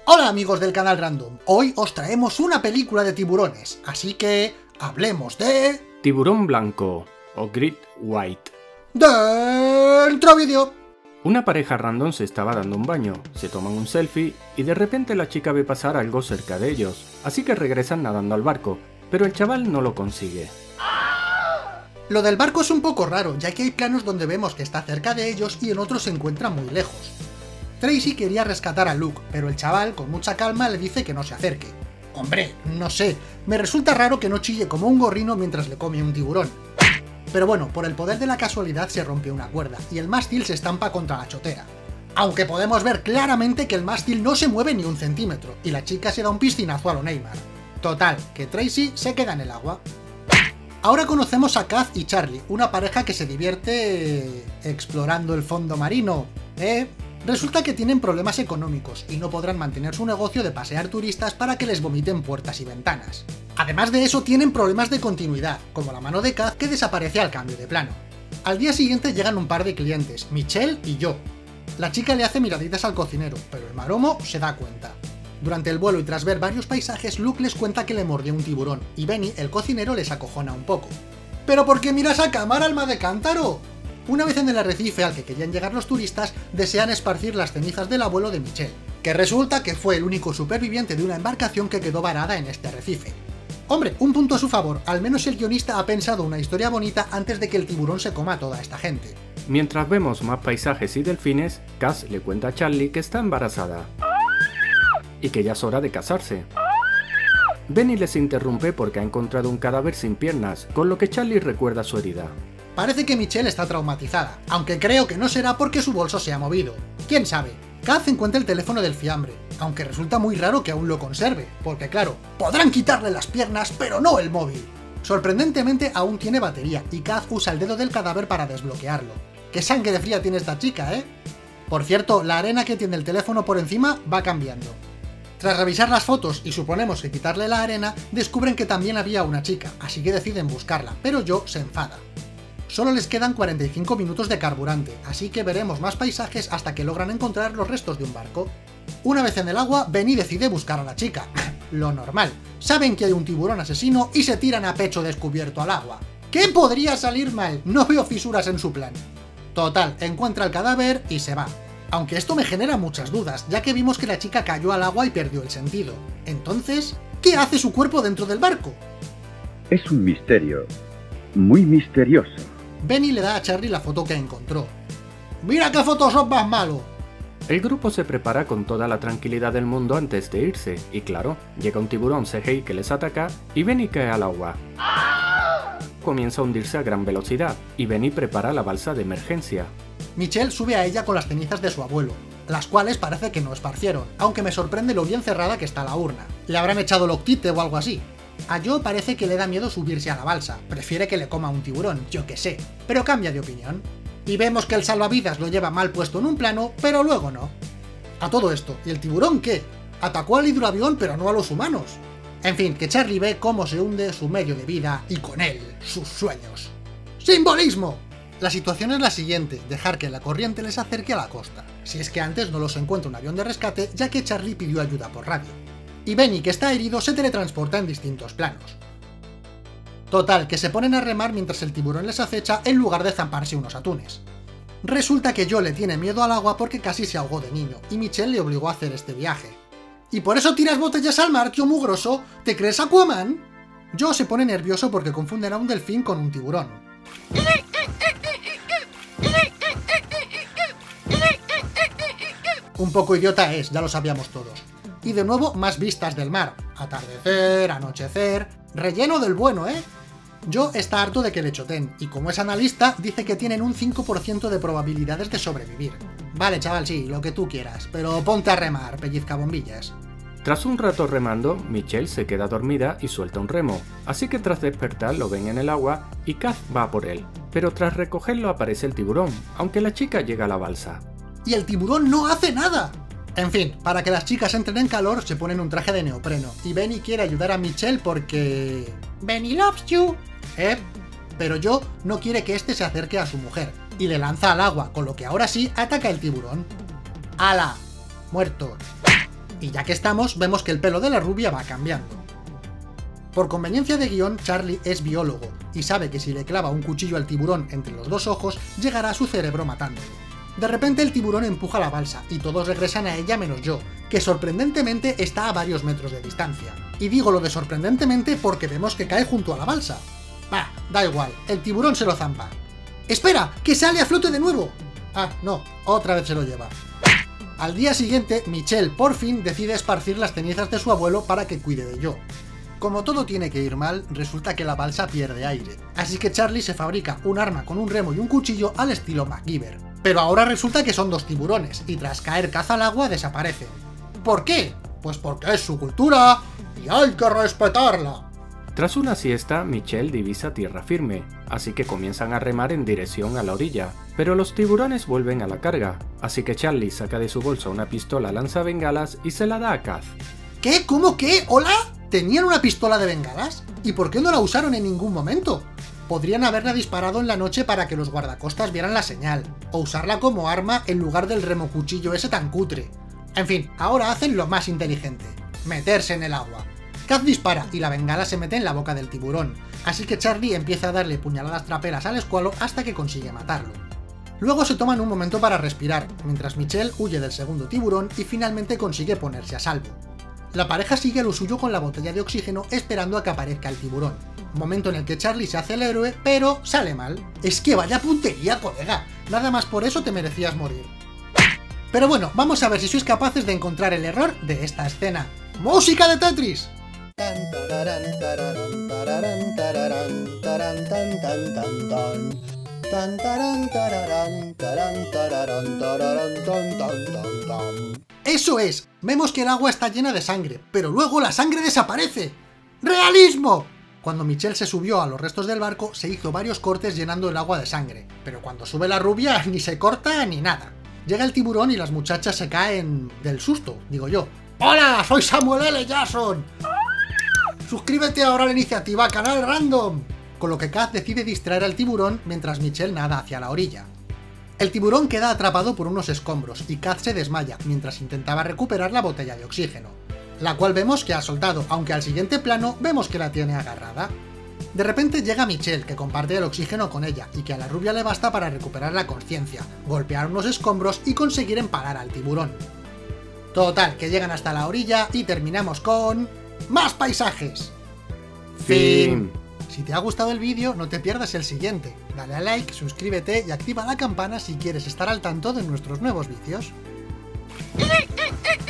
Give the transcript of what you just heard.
Hola amigos del canal Random, hoy os traemos una película de tiburones, así que hablemos de... Tiburón blanco o Great White. ¡Dentro vídeo! Una pareja random se estaba dando un baño, se toman un selfie y de repente la chica ve pasar algo cerca de ellos, así que regresan nadando al barco, pero el chaval no lo consigue. Lo del barco es un poco raro, ya que hay planos donde vemos que está cerca de ellos y en otros se encuentra muy lejos. Tracy quería rescatar a Luke, pero el chaval con mucha calma le dice que no se acerque. Hombre, no sé, me resulta raro que no chille como un gorrino mientras le come un tiburón. Pero bueno, por el poder de la casualidad se rompe una cuerda, y el mástil se estampa contra la chotera. Aunque podemos ver claramente que el mástil no se mueve ni un centímetro, y la chica se da un piscinazo a lo Neymar. Total, que Tracy se queda en el agua. Ahora conocemos a Kaz y Charlie, una pareja que se divierte... explorando el fondo marino, Resulta que tienen problemas económicos y no podrán mantener su negocio de pasear turistas para que les vomiten puertas y ventanas. Además de eso tienen problemas de continuidad, como la mano de Kaz que desaparece al cambio de plano. Al día siguiente llegan un par de clientes, Michelle y Joe. La chica le hace miraditas al cocinero, pero el maromo se da cuenta. Durante el vuelo y tras ver varios paisajes, Luke les cuenta que le mordió un tiburón, y Benny, el cocinero, les acojona un poco. ¿Pero por qué miras a cámara, alma de cántaro? Una vez en el arrecife al que querían llegar los turistas, desean esparcir las cenizas del abuelo de Michelle, que resulta que fue el único superviviente de una embarcación que quedó varada en este arrecife. Hombre, un punto a su favor, al menos el guionista ha pensado una historia bonita antes de que el tiburón se coma a toda esta gente. Mientras vemos más paisajes y delfines, Kaz le cuenta a Charlie que está embarazada y que ya es hora de casarse. Benny les interrumpe porque ha encontrado un cadáver sin piernas, con lo que Charlie recuerda su herida. Parece que Michelle está traumatizada, aunque creo que no será porque su bolso se ha movido. ¿Quién sabe? Kaz encuentra el teléfono del fiambre, aunque resulta muy raro que aún lo conserve, porque claro, podrán quitarle las piernas, pero no el móvil. Sorprendentemente aún tiene batería, y Kaz usa el dedo del cadáver para desbloquearlo. ¡Qué sangre fría tiene esta chica, Por cierto, la arena que tiene el teléfono por encima va cambiando. Tras revisar las fotos y suponemos que quitarle la arena, descubren que también había una chica, así que deciden buscarla, pero Joe se enfada. Solo les quedan 45 minutos de carburante, así que veremos más paisajes hasta que logran encontrar los restos de un barco. Una vez en el agua, Benny decide buscar a la chica. Lo normal. Saben que hay un tiburón asesino y se tiran a pecho descubierto al agua. ¿Qué podría salir mal? No veo fisuras en su plan. Total, encuentra el cadáver y se va. Aunque esto me genera muchas dudas, ya que vimos que la chica cayó al agua y perdió el sentido. Entonces, ¿qué hace su cuerpo dentro del barco? Es un misterio. Muy misterioso. Benny le da a Charlie la foto que encontró. ¡Mira qué Photoshop más malo! El grupo se prepara con toda la tranquilidad del mundo antes de irse, y claro, llega un tiburón CGI que les ataca y Benny cae al agua. Comienza a hundirse a gran velocidad, y Benny prepara la balsa de emergencia. Michelle sube a ella con las cenizas de su abuelo, las cuales parece que no esparcieron, aunque me sorprende lo bien cerrada que está la urna. Le habrán echado loctite o algo así. A Joe parece que le da miedo subirse a la balsa, prefiere que le coma un tiburón, yo que sé, pero cambia de opinión. Y vemos que el salvavidas lo lleva mal puesto en un plano, pero luego no. A todo esto, ¿y el tiburón qué? Atacó al hidroavión pero no a los humanos. En fin, que Charlie ve cómo se hunde su medio de vida y con él, sus sueños. ¡Simbolismo! La situación es la siguiente, dejar que la corriente les acerque a la costa, si es que antes no los encuentra un avión de rescate, ya que Charlie pidió ayuda por radio. Y Benny, que está herido, se teletransporta en distintos planos. Total, que se ponen a remar mientras el tiburón les acecha en lugar de zamparse unos atunes. Resulta que Joe le tiene miedo al agua porque casi se ahogó de niño, y Michelle le obligó a hacer este viaje. ¿Y por eso tiras botellas al mar, tío mugroso? ¿Te crees Aquaman? Joe se pone nervioso porque confunden a un delfín con un tiburón. Un poco idiota es, ya lo sabíamos todos. Y de nuevo, más vistas del mar. Atardecer, anochecer... Relleno del bueno, Joe está harto de que le choten, y como es analista, dice que tienen un 5% de probabilidades de sobrevivir. Vale, chaval, sí, lo que tú quieras, pero ponte a remar, pellizca bombillas. Tras un rato remando, Michelle se queda dormida y suelta un remo, así que tras despertar lo ven en el agua y Kaz va por él. Pero tras recogerlo aparece el tiburón, aunque la chica llega a la balsa. ¡Y el tiburón no hace nada! En fin, para que las chicas entren en calor se ponen un traje de neopreno, y Benny quiere ayudar a Michelle porque... ¡Benny loves you! Pero Joe no quiere que este se acerque a su mujer, y le lanza al agua, con lo que ahora sí ataca el tiburón. ¡Hala! Muerto. Y ya que estamos, vemos que el pelo de la rubia va cambiando. Por conveniencia de guión, Charlie es biólogo, y sabe que si le clava un cuchillo al tiburón entre los dos ojos, llegará a su cerebro matándolo. De repente el tiburón empuja la balsa, y todos regresan a ella menos yo, que sorprendentemente está a varios metros de distancia. Y digo lo de sorprendentemente porque vemos que cae junto a la balsa. Bah, da igual, el tiburón se lo zampa. ¡Espera! ¡Que sale a flote de nuevo! Ah, no, otra vez se lo lleva. Al día siguiente, Michelle por fin decide esparcir las cenizas de su abuelo para que cuide de Joe. Como todo tiene que ir mal, resulta que la balsa pierde aire, así que Charlie se fabrica un arma con un remo y un cuchillo al estilo MacGyver. Pero ahora resulta que son dos tiburones, y tras caer caza al agua desaparecen. ¿Por qué? Pues porque es su cultura, y hay que respetarla. Tras una siesta, Michelle divisa tierra firme, así que comienzan a remar en dirección a la orilla, pero los tiburones vuelven a la carga, así que Charlie saca de su bolsa una pistola lanzabengalas y se la da a Kaz. ¿Qué? ¿Cómo qué? ¿Hola? ¿Tenían una pistola de bengalas? ¿Y por qué no la usaron en ningún momento? Podrían haberla disparado en la noche para que los guardacostas vieran la señal, o usarla como arma en lugar del remocuchillo ese tan cutre. En fin, ahora hacen lo más inteligente, meterse en el agua. Kaz dispara y la bengala se mete en la boca del tiburón, así que Charlie empieza a darle puñaladas traperas al escualo hasta que consigue matarlo. Luego se toman un momento para respirar, mientras Michelle huye del segundo tiburón y finalmente consigue ponerse a salvo. La pareja sigue a lo suyo con la botella de oxígeno esperando a que aparezca el tiburón, momento en el que Charlie se hace el héroe, pero sale mal. Es que vaya puntería, colega, nada más por eso te merecías morir. Pero bueno, vamos a ver si sois capaces de encontrar el error de esta escena. ¡Música de Tetris! ¡Eso es! Vemos que el agua está llena de sangre, pero luego la sangre desaparece. ¡Realismo! Cuando Michelle se subió a los restos del barco, se hizo varios cortes llenando el agua de sangre, pero cuando sube la rubia ni se corta ni nada. Llega el tiburón y las muchachas se caen del susto, digo yo. ¡Hola! ¡Soy Samuel L. Jackson! ¡Suscríbete ahora a la iniciativa Canal Random! Con lo que Kaz decide distraer al tiburón mientras Michelle nada hacia la orilla. El tiburón queda atrapado por unos escombros y Kaz se desmaya mientras intentaba recuperar la botella de oxígeno, la cual vemos que ha soltado, aunque al siguiente plano vemos que la tiene agarrada. De repente llega Michelle, que comparte el oxígeno con ella, y que a la rubia le basta para recuperar la conciencia, golpear unos escombros y conseguir empalar al tiburón. Total, que llegan hasta la orilla y terminamos con... ¡más paisajes! Fin. Si te ha gustado el vídeo, no te pierdas el siguiente. Dale a like, suscríbete y activa la campana si quieres estar al tanto de nuestros nuevos vídeos.